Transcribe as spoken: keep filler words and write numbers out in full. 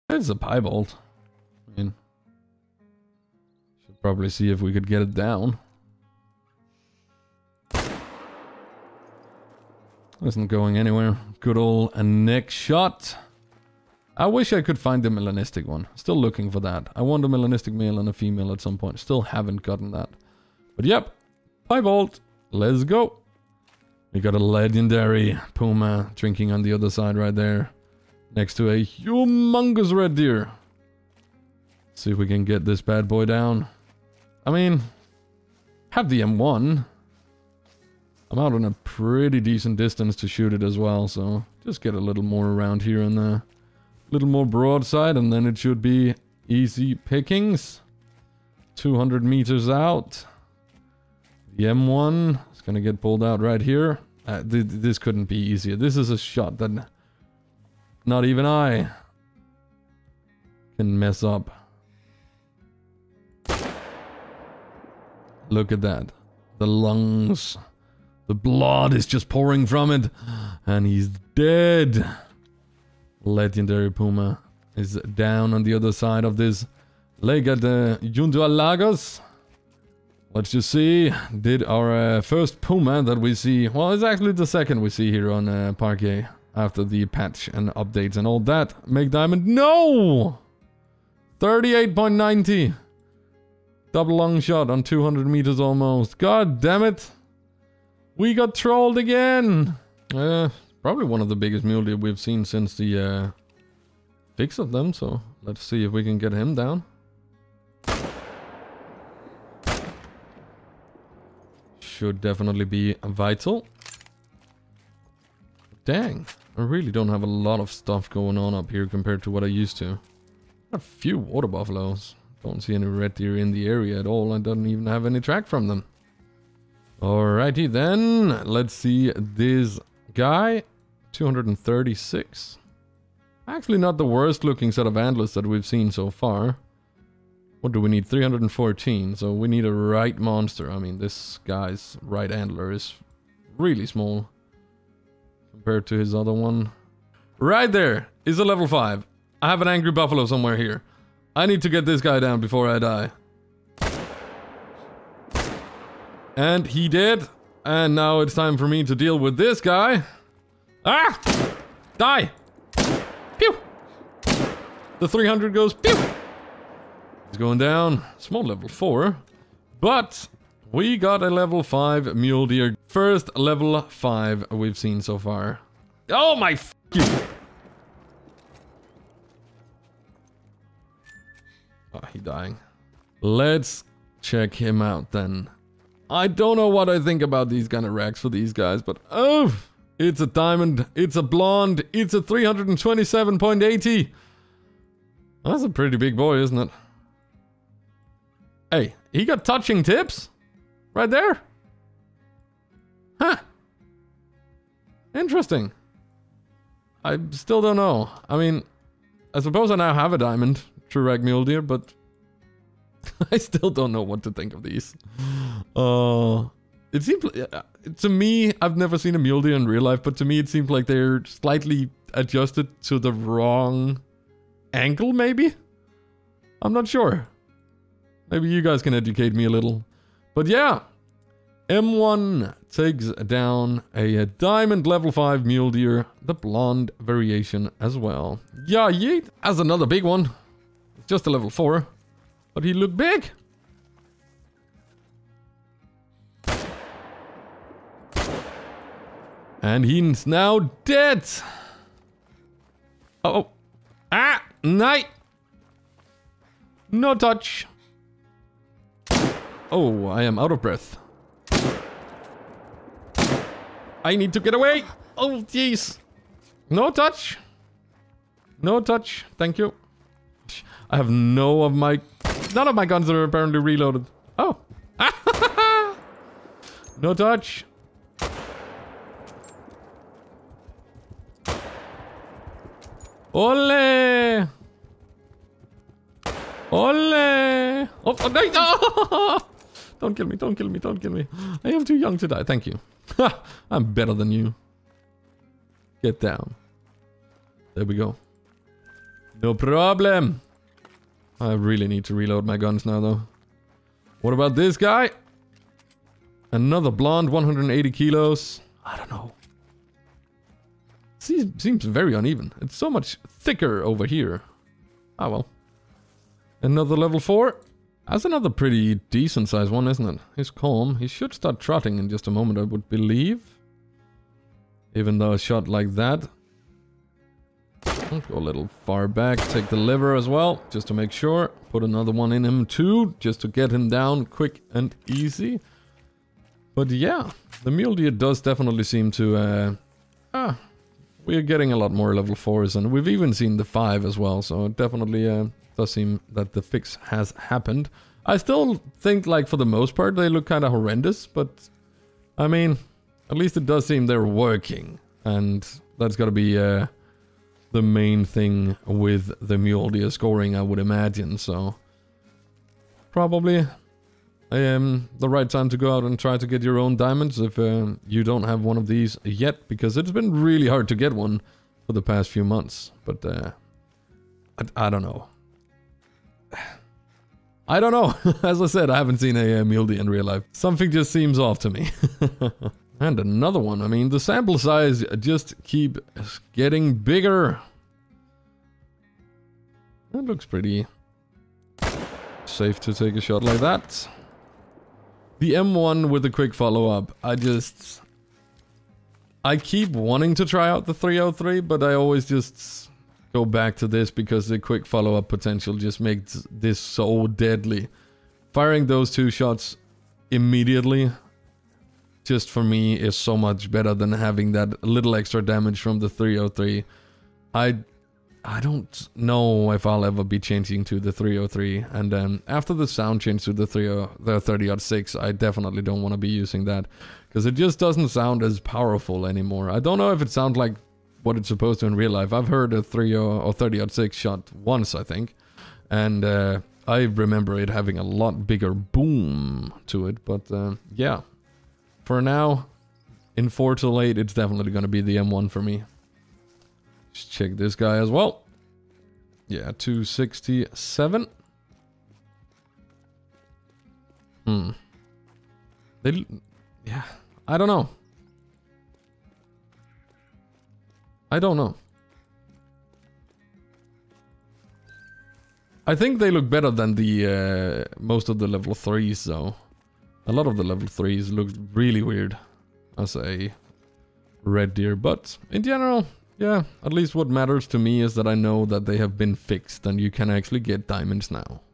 It's a piebald. I mean, should probably see if we could get it down. Isn't going anywhere. Good old neck shot. I wish I could find the melanistic one. Still looking for that. I want a melanistic male and a female at some point. Still haven't gotten that. But yep. Piebald. Let's go. We got a legendary puma drinking on the other side right there. Next to a humongous red deer. See if we can get this bad boy down. I mean, have the M one. I'm out on a pretty decent distance to shoot it as well, so just get a little more around here on the little more broadside, and then it should be easy pickings. two hundred meters out. The M one is gonna get pulled out right here. Uh, th this couldn't be easier. This is a shot that not even I can mess up. Look at that. The lungs. The blood is just pouring from it. And he's dead. Legendary puma is down on the other side of this lake at the Junto a Lagos. Let's just see. Did our uh, first puma that we see... Well, it's actually the second we see here on uh, Parquet. After the patch and updates and all that. Make diamond. No! thirty-eight point nine zero. Double long shot on two hundred meters almost. God damn it. We got trolled again. Uh, probably one of the biggest mule deer we've seen since the uh, fix of them. So let's see if we can get him down. Should definitely be vital. Dang. I really don't have a lot of stuff going on up here compared to what I used to. A few water buffaloes. Don't see any red deer in the area at all. I don't even have any track from them. Alrighty then. Let's see this guy. two hundred thirty-six. Actually not the worst looking set of antlers that we've seen so far. What do we need? three hundred fourteen. So we need a right monster. I mean, this guy's right antler is really small compared to his other one. Right there is a level five. I have an angry buffalo somewhere here. I need to get this guy down before I die. And he did. And now it's time for me to deal with this guy. Ah! Die! Pew! The three hundred goes pew! He's going down. Small level four. But we got a level five mule deer. First level five we've seen so far. Oh my f*** you! Oh, he dying. Let's check him out then. I don't know what I think about these kind of racks for these guys, but oh, it's a diamond, it's a blonde, it's a three hundred twenty-seven point eight zero. That's a pretty big boy, isn't it? Hey, he got touching tips right there. Huh. Interesting. I still don't know. I mean, I suppose I now have a diamond. True rag mule deer, but I still don't know what to think of these. Uh, it seems uh, to me, I've never seen a mule deer in real life, but to me it seems like they're slightly adjusted to the wrong angle, maybe? I'm not sure. Maybe you guys can educate me a little. But yeah, M one takes down a, a diamond level five mule deer, the blonde variation as well. Yeah, yeet, as another big one. Just a level four, but he looked big. And he's now dead. Uh oh. Ah! Night! No touch. Oh, I am out of breath. I need to get away. Oh, jeez. No touch. No touch. Thank you. I have no of my... None of my guns are apparently reloaded. Oh. No touch. Ole! Ole! Oh, oh, no! Oh! Don't kill me, don't kill me, don't kill me. I am too young to die. Thank you. I'm better than you. Get down. There we go. No problem. I really need to reload my guns now, though. What about this guy? Another blonde, one hundred eighty kilos. I don't know. Seems, seems very uneven. It's so much thicker over here. Ah, well. Another level four. That's another pretty decent sized one, isn't it? He's calm. He should start trotting in just a moment, I would believe. Even though a shot like that. I'll go a little far back. Take the liver as well, just to make sure. Put another one in him too, just to get him down quick and easy. But yeah, the mule deer does definitely seem to... Uh, ah, we're getting a lot more level fours, and we've even seen the five as well, so it definitely uh, does seem that the fix has happened. I still think, like, for the most part, they look kind of horrendous, but I mean, at least it does seem they're working, and that's got to be uh, the main thing with the mule deer scoring, I would imagine. So probably um, the right time to go out and try to get your own diamonds if uh, you don't have one of these yet, because it's been really hard to get one for the past few months. But uh, I, I don't know. I don't know. As I said, I haven't seen a uh, mule deer in real life. Something just seems off to me. And another one. I mean, the sample size just keep getting bigger. That looks pretty safe to take a shot like that. The M one with the quick follow-up. I just... I keep wanting to try out the three oh three, but I always just go back to this because the quick follow-up potential just makes this so deadly. Firing those two shots immediately, just for me, is so much better than having that little extra damage from the three oh three. I I don't know if I'll ever be changing to the three oh three, and um, after the sound change to the thirty oh six, I definitely don't want to be using that, because it just doesn't sound as powerful anymore. I don't know if it sounds like what it's supposed to in real life. I've heard a thirty or thirty oh six shot once, I think, and uh, I remember it having a lot bigger boom to it, but uh, yeah. For now, in four till eight, it's definitely going to be the M one for me. Just check this guy as well. Yeah, two sixty-seven. Hmm. They... Yeah, I don't know. I don't know. I think they look better than the uh, most of the level threes, though. A lot of the level threes look really weird as a red deer, but in general, yeah, at least what matters to me is that I know that they have been fixed and you can actually get diamonds now.